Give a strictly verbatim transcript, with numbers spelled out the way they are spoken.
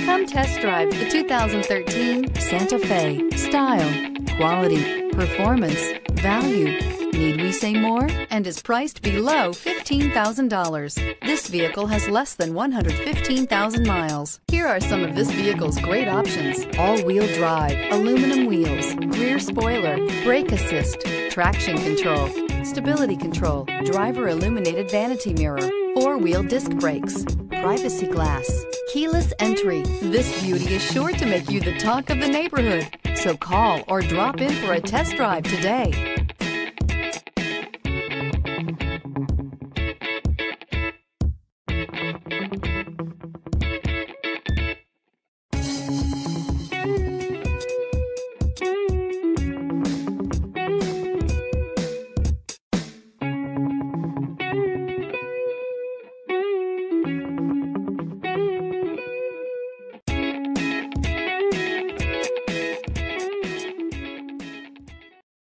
Come test drive the two thousand thirteen Santa Fe. Style, quality, performance, value. Need we say more? And is priced below fifteen thousand dollars. This vehicle has less than one hundred fifteen thousand miles. Here are some of this vehicle's great options: all-wheel drive, aluminum wheels, rear spoiler, brake assist, traction control, stability control, driver illuminated vanity mirror, four-wheel disc brakes, privacy glass, keyless entry. This beauty is sure to make you the talk of the neighborhood. So call or drop in for a test drive today.